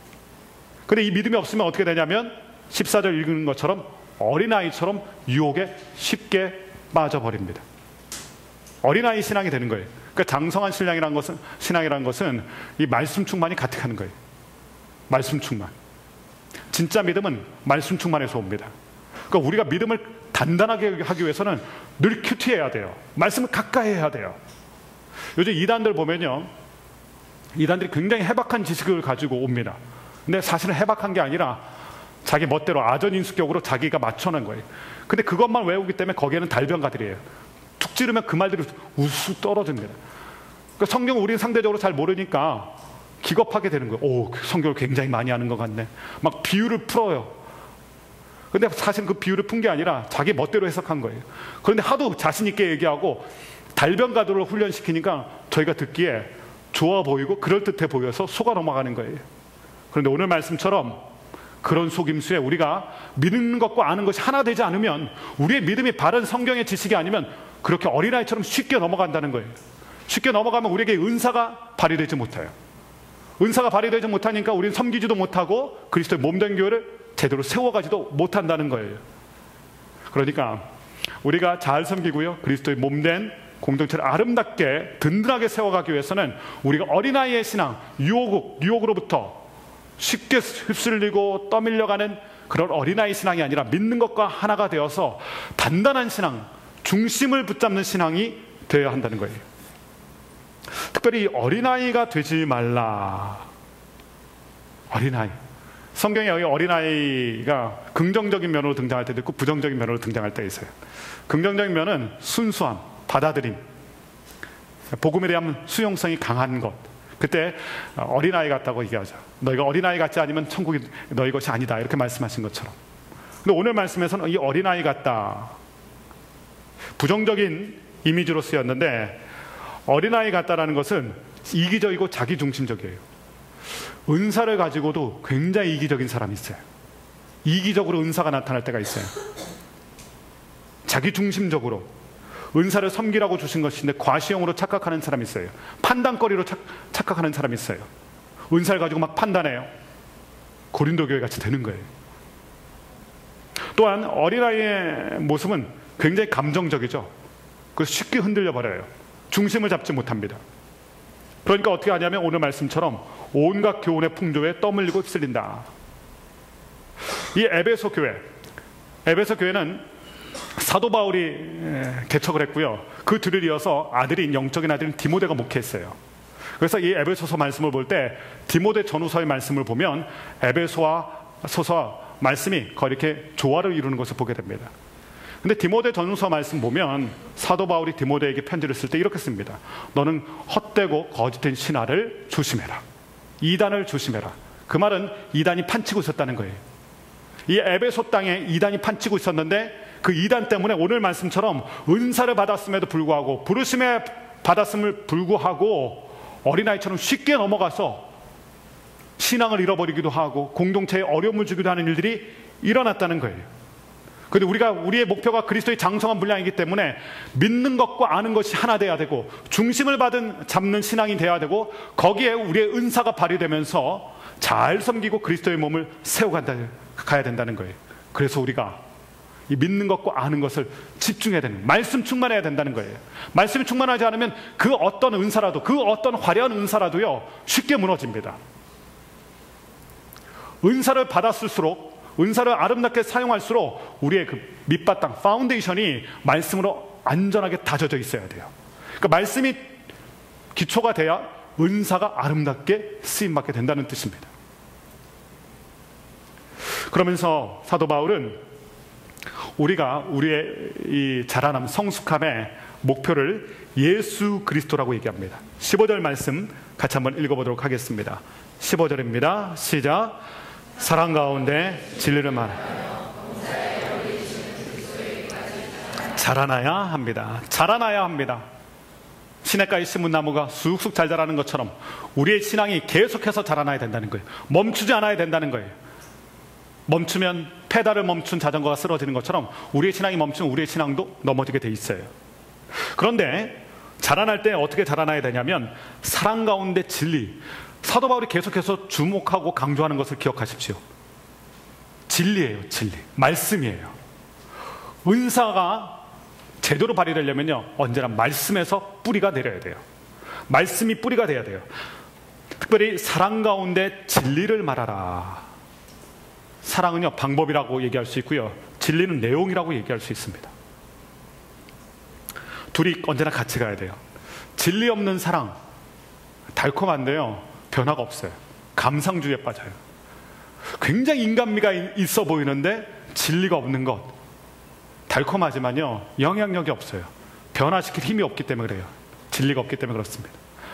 [SPEAKER 1] 근데 이 믿음이 없으면 어떻게 되냐면 14절 읽는 것처럼 어린아이처럼 유혹에 쉽게 빠져버립니다. 어린아이 신앙이 되는 거예요. 그러니까 장성한 신앙이라는 것은 이 말씀 충만이 가득하는 거예요. 말씀 충만. 진짜 믿음은 말씀 충만에서 옵니다. 그러니까 우리가 믿음을 단단하게 하기 위해서는 늘 큐티해야 돼요. 말씀을 가까이 해야 돼요. 요즘 이단들 보면요, 이단들이 굉장히 해박한 지식을 가지고 옵니다. 근데 사실은 해박한 게 아니라 자기 멋대로 아전인수격으로 자기가 맞춰낸 거예요. 근데 그것만 외우기 때문에 거기에는 달변가들이에요. 툭 찌르면 그 말들이 우수 떨어집니다. 그러니까 성경을 우리는 상대적으로 잘 모르니까 기겁하게 되는 거예요. 오, 성경을 굉장히 많이 아는 것 같네. 막 비유를 풀어요. 근데 사실 그 비유를 푼 게 아니라 자기 멋대로 해석한 거예요. 그런데 하도 자신 있게 얘기하고 달변가들을 훈련시키니까 저희가 듣기에 좋아 보이고 그럴듯해 보여서 속아 넘어가는 거예요. 그런데 오늘 말씀처럼 그런 속임수에 우리가 믿는 것과 아는 것이 하나 되지 않으면, 우리의 믿음이 바른 성경의 지식이 아니면 그렇게 어린아이처럼 쉽게 넘어간다는 거예요. 쉽게 넘어가면 우리에게 은사가 발휘되지 못해요. 은사가 발휘되지 못하니까 우리는 섬기지도 못하고 그리스도의 몸된 교회를 제대로 세워가지도 못한다는 거예요. 그러니까 우리가 잘 섬기고요, 그리스도의 몸된 공동체를 아름답게 든든하게 세워가기 위해서는 우리가 어린아이의 신앙, 유혹으로부터 쉽게 휩쓸리고 떠밀려가는 그런 어린아이 신앙이 아니라 믿는 것과 하나가 되어서 단단한 신앙, 중심을 붙잡는 신앙이 되어야 한다는 거예요. 특별히 어린아이가 되지 말라. 어린아이. 성경에 여기 어린아이가 긍정적인 면으로 등장할 때도 있고 부정적인 면으로 등장할 때 있어요. 긍정적인 면은 순수함, 받아들임, 복음에 대한 수용성이 강한 것. 그때 어린아이 같다고 얘기하죠. 너희가 어린아이 같지 않으면 천국이 너희 것이 아니다, 이렇게 말씀하신 것처럼. 근데 오늘 말씀에서는 이 어린아이 같다, 부정적인 이미지로 쓰였는데, 어린아이 같다라는 것은 이기적이고 자기중심적이에요. 은사를 가지고도 굉장히 이기적인 사람이 있어요. 이기적으로 은사가 나타날 때가 있어요. 자기중심적으로 은사를 섬기라고 주신 것인데 과시형으로 착각하는 사람이 있어요. 판단거리로 착각하는 사람이 있어요. 은사를 가지고 막 판단해요. 고린도 교회 같이 되는 거예요. 또한 어린아이의 모습은 굉장히 감정적이죠. 그래서 쉽게 흔들려 버려요. 중심을 잡지 못합니다. 그러니까 어떻게 하냐면 오늘 말씀처럼 온갖 교훈의 풍조에 떠밀리고 휩쓸린다. 이 에베소 교회는 사도 바울이 개척을 했고요, 그 뒤를 이어서 아들인, 영적인 아들인 디모데가 목회했어요. 그래서 이 에베소서 말씀을 볼 때 디모데 전후서의 말씀을 보면 에베소와 말씀이 거의 이렇게 조화를 이루는 것을 보게 됩니다. 근데 디모데 전후서 말씀 보면 사도 바울이 디모데에게 편지를 쓸 때 이렇게 씁니다. 너는 헛되고 거짓된 신화를 조심해라. 이단을 조심해라. 그 말은 이단이 판치고 있었다는 거예요.
[SPEAKER 2] 이 에베소 땅에 이단이 판치고 있었는데 그 이단 때문에 오늘 말씀처럼 은사를 받았음에도 불구하고 부르심에 받았음을 불구하고 어린아이처럼 쉽게 넘어가서 신앙을 잃어버리기도 하고 공동체에 어려움을 주기도 하는 일들이 일어났다는 거예요. 그런데 우리의 목표가 그리스도의 장성한 분량이기 때문에 믿는 것과 아는 것이 하나 돼야 되고 중심을 잡는 신앙이 돼야 되고 거기에 우리의 은사가 발휘되면서 잘 섬기고 그리스도의 몸을 세워가야 된다는 거예요. 그래서 우리가 이 믿는 것과 아는 것을 집중해야 되는, 말씀 충만해야 된다는 거예요. 말씀이 충만하지 않으면 그 어떤 은사라도, 그 어떤 화려한 은사라도요 쉽게 무너집니다. 은사를 받았을수록, 은사를 아름답게 사용할수록 우리의 그 밑바탕, 파운데이션이 말씀으로 안전하게 다져져 있어야 돼요. 그러니까 말씀이 기초가 돼야 은사가 아름답게 쓰임받게 된다는 뜻입니다. 그러면서 사도 바울은 우리가 우리의 이 자라남, 성숙함의 목표를 예수 그리스도라고 얘기합니다. 15절 말씀 같이 한번 읽어보도록 하겠습니다. 15절입니다. 시작. 사랑 가운데 진리를 말하여 자라나야 합니다. 자라나야 합니다. 시냇가에 심은 나무가 쑥쑥 잘 자라는 것처럼 우리의 신앙이 계속해서 자라나야 된다는 거예요. 멈추지 않아야 된다는 거예요. 멈추면 페달을 멈춘 자전거가 쓰러지는 것처럼 우리의 신앙이 멈추면 우리의 신앙도 넘어지게 돼 있어요. 그런데 자라날 때 어떻게 자라나야 되냐면 사랑 가운데 진리, 사도 바울이 계속해서 주목하고 강조하는 것을 기억하십시오. 진리예요. 진리, 말씀이에요. 은사가 제대로 발휘되려면요 언제나 말씀에서 뿌리가 내려야 돼요. 말씀이 뿌리가 돼야 돼요. 특별히 사랑 가운데 진리를 말하라. 사랑은요 방법이라고 얘기할 수 있고요, 진리는 내용이라고 얘기할 수 있습니다. 둘이 언제나 같이 가야 돼요. 진리 없는 사랑 달콤한데요 변화가 없어요. 감상주의에 빠져요. 굉장히 인간미가 있어 보이는데 진리가 없는 것, 달콤하지만요 영향력이 없어요. 변화시킬 힘이 없기 때문에 그래요. 진리가 없기 때문에 그렇습니다.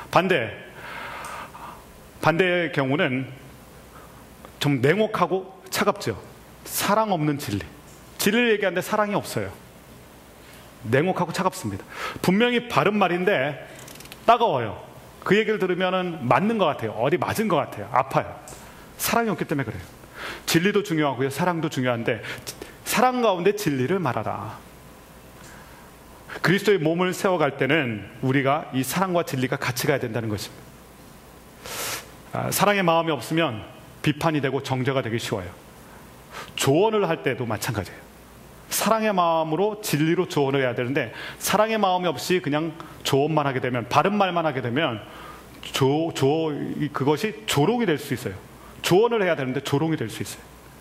[SPEAKER 2] 반대의 경우는 좀 냉혹하고 차갑죠. 사랑 없는 진리, 진리를 얘기하는데 사랑이 없어요. 냉혹하고 차갑습니다. 분명히 바른 말인데 따가워요. 그 얘기를 들으면 맞는 것 같아요. 어디 맞은 것 같아요. 아파요. 사랑이 없기 때문에 그래요. 진리도 중요하고요, 사랑도 중요한데 사랑 가운데 진리를 말하라. 그리스도의 몸을 세워갈 때는 우리가 이 사랑과 진리가 같이 가야 된다는 것입니다. 사랑의 마음이 없으면 비판이 되고 정죄가 되기 쉬워요. 조언을 할 때도 마찬가지예요. 사랑의 마음으로 진리로 조언을 해야 되는데 사랑의 마음이 없이 그냥 조언만 하게 되면, 바른 말만 하게 되면 그것이 조롱이 될 수 있어요. 조언을 해야 되는데 조롱이 될 수 있어요.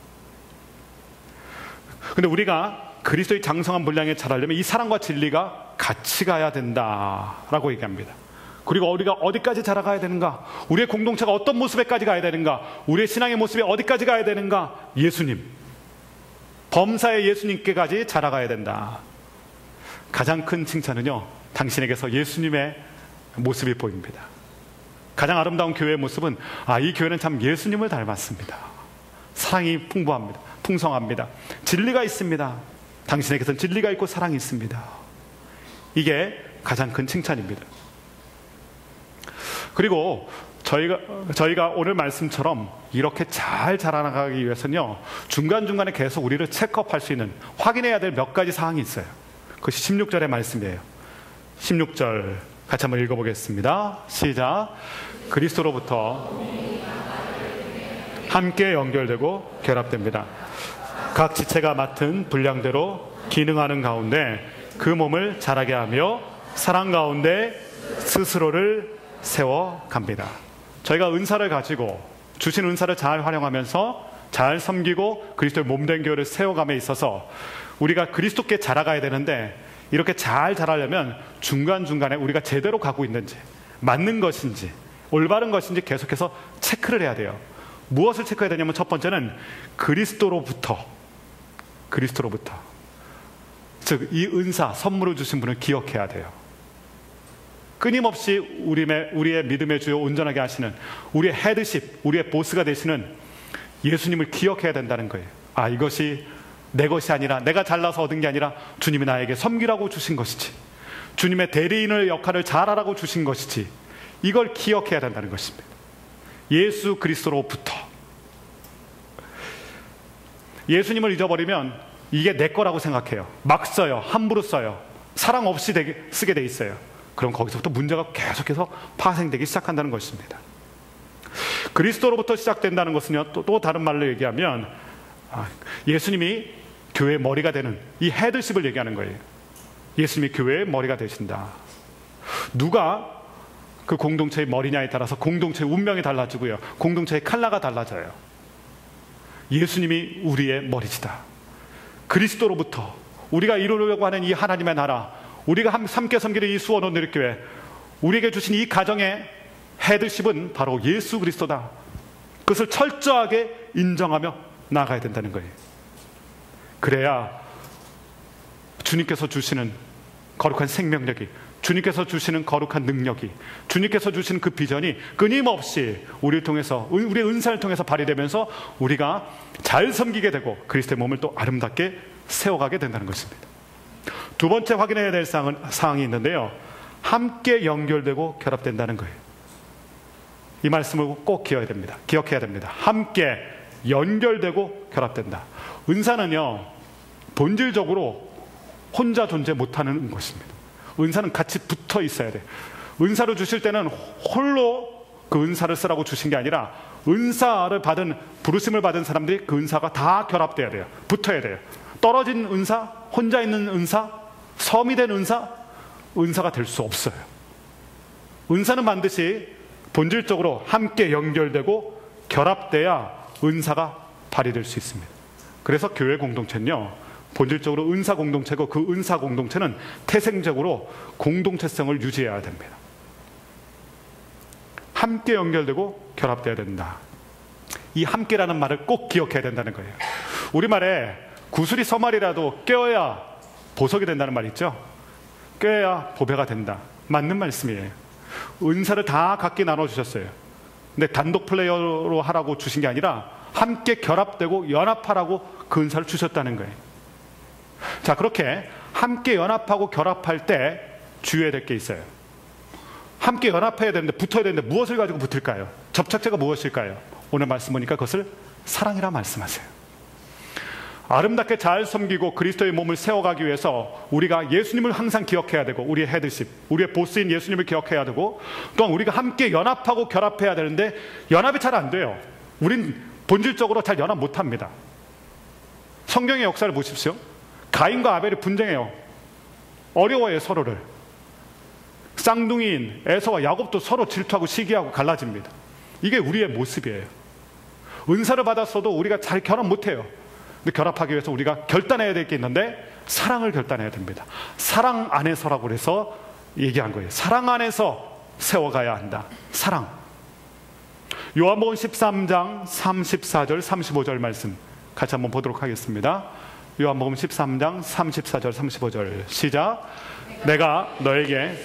[SPEAKER 2] 근데 우리가 그리스도의 장성한 분량에 자라려면 이 사랑과 진리가 같이 가야 된다라고 얘기합니다. 그리고 우리가 어디까지 자라가야 되는가? 우리의 공동체가 어떤 모습에까지 가야 되는가? 우리의 신앙의 모습이 어디까지 가야 되는가? 예수님, 범사의 예수님께까지 자라가야 된다. 가장 큰 칭찬은요 당신에게서 예수님의 모습이 보입니다. 가장 아름다운 교회의 모습은 이 교회는 참 예수님을 닮았습니다. 사랑이 풍부합니다. 풍성합니다. 진리가 있습니다. 당신에게서는 진리가 있고 사랑이 있습니다. 이게 가장 큰 칭찬입니다. 그리고 저희가 오늘 말씀처럼 이렇게 잘 자라나가기 위해서는요 중간중간에 계속 우리를 체크업할 수 있는, 확인해야 될 몇 가지 사항이 있어요. 그것이 16절의 말씀이에요. 16절 같이 한번 읽어보겠습니다. 시작. 그리스도로부터 함께 연결되고 결합됩니다. 각 지체가 맡은 분량대로 기능하는 가운데 그 몸을 자라게 하며 사랑 가운데 스스로를 세워갑니다. 저희가 은사를 가지고 주신 은사를 잘 활용하면서 잘 섬기고 그리스도의 몸된 교회를 세워감에 있어서 우리가 그리스도께 자라가야 되는데, 이렇게 잘 자라려면 중간중간에 우리가 제대로 가고 있는지, 맞는 것인지, 올바른 것인지 계속해서 체크를 해야 돼요. 무엇을 체크해야 되냐면 첫 번째는 그리스도로부터, 즉 이 은사, 선물을 주신 분을 기억해야 돼요. 끊임없이 우리의 믿음의 주요 온전하게 하시는 우리의 헤드십, 우리의 보스가 되시는 예수님을 기억해야 된다는 거예요. 이것이 내 것이 아니라, 내가 잘나서 얻은 게 아니라 주님이 나에게 섬기라고 주신 것이지, 주님의 대리인의 역할을 잘하라고 주신 것이지, 이걸 기억해야 된다는 것입니다. 예수 그리스도로부터. 예수님을 잊어버리면 이게 내 거라고 생각해요. 막 써요. 함부로 써요. 사랑 없이 쓰게 돼 있어요. 그럼 거기서부터 문제가 계속해서 파생되기 시작한다는 것입니다. 그리스도로부터 시작된다는 것은요, 또 다른 말로 얘기하면 예수님이 교회의 머리가 되는 이 헤드십을 얘기하는 거예요. 예수님이 교회의 머리가 되신다. 누가 그 공동체의 머리냐에 따라서 공동체의 운명이 달라지고요, 공동체의 컬러가 달라져요. 예수님이 우리의 머리시다. 그리스도로부터 우리가 이루려고 하는 이 하나님의 나라, 우리가 함께 섬기는 이 수원 온누리교회, 우리에게 주신 이 가정의 헤드십은 바로 예수 그리스도다. 그것을 철저하게 인정하며 나아가야 된다는 거예요. 그래야 주님께서 주시는 거룩한 생명력이, 주님께서 주시는 거룩한 능력이, 주님께서 주시는 그 비전이 끊임없이 우리를 통해서, 우리의 은사를 통해서 발휘되면서 우리가 잘 섬기게 되고 그리스도의 몸을 또 아름답게 세워가게 된다는 것입니다. 두 번째 확인해야 될 사항이 있는데요, 함께 연결되고 결합된다는 거예요. 이 말씀을 꼭 기억해야 됩니다. 함께 연결되고 결합된다. 은사는요, 본질적으로 혼자 존재 못하는 것입니다. 은사는 같이 붙어 있어야 돼요. 은사를 주실 때는 홀로 그 은사를 쓰라고 주신 게 아니라, 은사를 받은, 부르심을 받은 사람들이 그 은사가 다 결합돼야 돼요. 붙어야 돼요. 떨어진 은사, 혼자 있는 은사, 섬이 된 은사가 될 수 없어요. 은사는 반드시 본질적으로 함께 연결되고 결합돼야 은사가 발휘될 수 있습니다. 그래서 교회 공동체는요, 본질적으로 은사 공동체고, 그 은사 공동체는 태생적으로 공동체성을 유지해야 됩니다. 함께 연결되고 결합돼야 된다. 이 함께라는 말을 꼭 기억해야 된다는 거예요. 우리말에 구슬이 서말이라도 껴야 보석이 된다는 말 있죠? 껴야 보배가 된다. 맞는 말씀이에요. 은사를 다 각기 나눠주셨어요. 근데 단독 플레이어로 하라고 주신 게 아니라 함께 결합되고 연합하라고 그 은사를 주셨다는 거예요. 자, 그렇게 함께 연합하고 결합할 때 주의해야 될 게 있어요. 함께 연합해야 되는데, 붙어야 되는데 무엇을 가지고 붙을까요? 접착제가 무엇일까요? 오늘 말씀 보니까 그것을 사랑이라 말씀하세요. 아름답게 잘 섬기고 그리스도의 몸을 세워가기 위해서 우리가 예수님을 항상 기억해야 되고, 우리의 헤드십, 우리의 보스인 예수님을 기억해야 되고, 또한 우리가 함께 연합하고 결합해야 되는데 연합이 잘 안 돼요. 우린 본질적으로 잘 연합 못합니다. 성경의 역사를 보십시오. 가인과 아벨이 분쟁해요. 어려워해요, 서로를. 쌍둥이인 에서와 야곱도 서로 질투하고 시기하고 갈라집니다. 이게 우리의 모습이에요. 은사를 받았어도 우리가 잘 결합 못해요. 근데 결합하기 위해서 우리가 결단해야 될 게 있는데, 사랑을 결단해야 됩니다. 사랑 안에서라고 해서 얘기한 거예요. 사랑 안에서 세워가야 한다. 사랑. 요한복음 13장 34절 35절 말씀 같이 한번 보도록 하겠습니다. 요한복음 13장 34절 35절 시작. 내가 너에게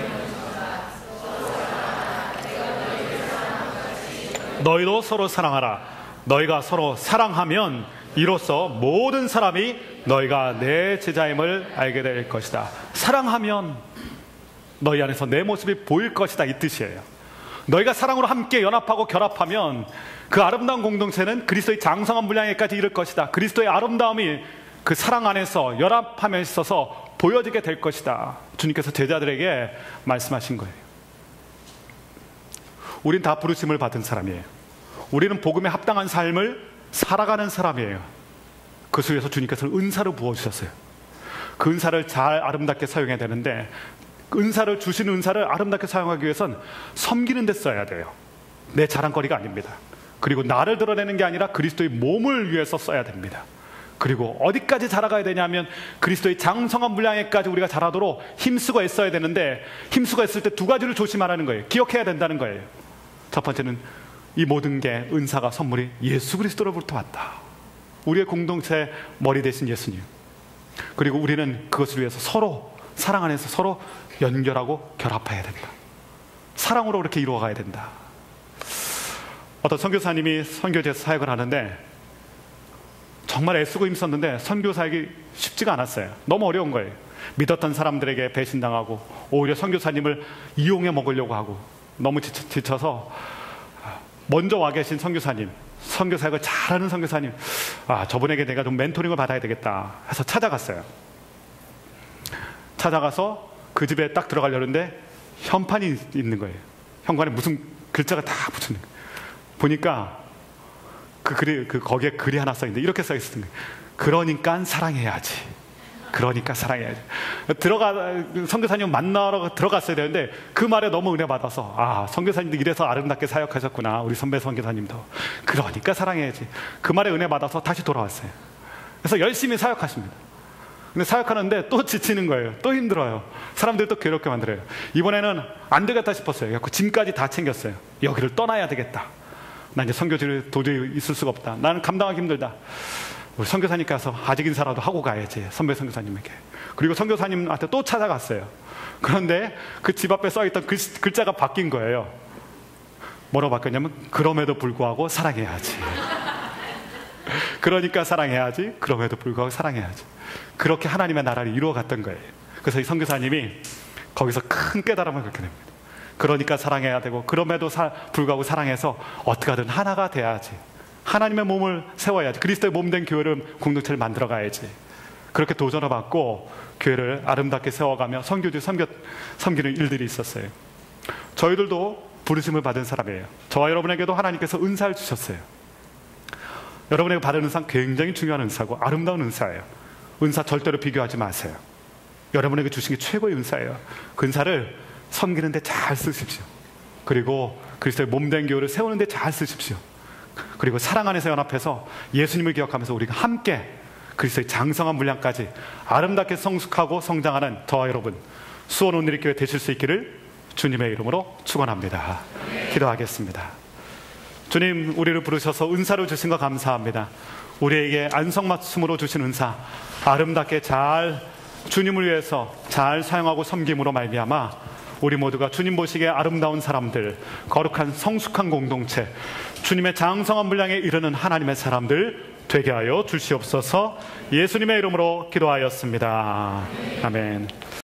[SPEAKER 2] 너희도 서로 사랑하라. 너희가 서로 사랑하면 이로써 모든 사람이 너희가 내 제자임을 알게 될 것이다. 사랑하면 너희 안에서 내 모습이 보일 것이다, 이 뜻이에요. 너희가 사랑으로 함께 연합하고 결합하면 그 아름다운 공동체는 그리스도의 장성한 분량에까지 이를 것이다. 그리스도의 아름다움이 그 사랑 안에서 연합하며 있어서 보여지게 될 것이다. 주님께서 제자들에게 말씀하신 거예요. 우린 다 부르심을 받은 사람이에요. 우리는 복음에 합당한 삶을 살아가는 사람이에요. 그 속에서 주님께서는 은사를 부어주셨어요. 그 은사를 잘 아름답게 사용해야 되는데, 은사를 주신 은사를 아름답게 사용하기 위해선 섬기는 데 써야 돼요. 내 자랑거리가 아닙니다. 그리고 나를 드러내는 게 아니라 그리스도의 몸을 위해서 써야 됩니다. 그리고 어디까지 자라가야 되냐면 그리스도의 장성한 분량에까지 우리가 자라도록 힘쓰고 애써야 되는데, 힘쓰고 애쓸 때 두 가지를 조심하라는 거예요. 기억해야 된다는 거예요. 첫 번째는 이 모든 게 은사가 선물이 예수 그리스도로부터 왔다. 우리의 공동체 머리 되신 예수님. 그리고 우리는 그것을 위해서 서로 사랑 안에서 서로 연결하고 결합해야 된다. 사랑으로 그렇게 이루어가야 된다. 어떤 선교사님이 선교지에서 사역을 하는데 정말 애쓰고 힘썼는데 선교사에게 쉽지가 않았어요. 너무 어려운 거예요. 믿었던 사람들에게 배신당하고 오히려 선교사님을 이용해 먹으려고 하고 너무 지쳐서 먼저 와 계신 선교사님, 선교사역을 잘하는 선교사님, 저분에게 내가 좀 멘토링을 받아야 되겠다 해서 찾아갔어요. 찾아가서 그 집에 딱 들어가려는데 현판이 있는 거예요. 현관에 무슨 글자가 다 붙은 거예요. 보니까 거기에 글이 하나 써 있는데 이렇게 써 있었던 거예요. 그러니까 사랑해야지. 그러니까 사랑해야지. 선교사님 만나러 들어갔어야 되는데 그 말에 너무 은혜 받아서 선교사님도 이래서 아름답게 사역하셨구나. 우리 선배 선교사님도. 그러니까 사랑해야지. 그 말에 은혜 받아서 다시 돌아왔어요. 그래서 열심히 사역하십니다. 근데 사역하는데 또 지치는 거예요. 또 힘들어요. 사람들 또 괴롭게 만들어요. 이번에는 안 되겠다 싶었어요. 그래서 짐까지 다 챙겼어요. 여기를 떠나야 되겠다. 나 이제 선교지를 도저히 있을 수가 없다. 나는 감당하기 힘들다. 우리 선교사님께 가서 아직 인사라도 하고 가야지. 선배 선교사님에게. 그리고 선교사님한테 또 찾아갔어요. 그런데 그 집 앞에 써있던 글자가 바뀐 거예요. 뭐라고 바뀌었냐면 그럼에도 불구하고 사랑해야지. 그러니까 사랑해야지. 그럼에도 불구하고 사랑해야지. 그렇게 하나님의 나라를 이루어갔던 거예요. 그래서 이 선교사님이 거기서 큰 깨달음을 갖게 됩니다. 그러니까 사랑해야 되고 그럼에도 불구하고 사랑해서 어떻게 하든 하나가 돼야지. 하나님의 몸을 세워야지. 그리스도의 몸된 교회를 공동체를 만들어 가야지. 그렇게 도전을 받고 교회를 아름답게 세워가며 선교지 섬기는 일들이 있었어요. 저희들도 부르심을 받은 사람이에요. 저와 여러분에게도 하나님께서 은사를 주셨어요. 여러분에게 받은 은사는 굉장히 중요한 은사고 아름다운 은사예요. 은사 절대로 비교하지 마세요. 여러분에게 주신 게 최고의 은사예요. 그 은사를 섬기는 데 잘 쓰십시오. 그리고 그리스도의 몸된 교회를 세우는 데 잘 쓰십시오. 그리고 사랑 안에서 연합해서 예수님을 기억하면서 우리가 함께 그리스도의 장성한 분량까지 아름답게 성숙하고 성장하는 저와 여러분 수원 온누리교회 되실 수 있기를 주님의 이름으로 축원합니다. 기도하겠습니다. 주님, 우리를 부르셔서 은사를 주신 것 감사합니다. 우리에게 안성맞춤으로 주신 은사 아름답게 잘 주님을 위해서 잘 사용하고 섬김으로 말미암아 우리 모두가 주님 보시기에 아름다운 사람들, 거룩한 성숙한 공동체, 주님의 장성한 분량에 이르는 하나님의 사람들 되게 하여 주시옵소서. 예수님의 이름으로 기도하였습니다. 아멘.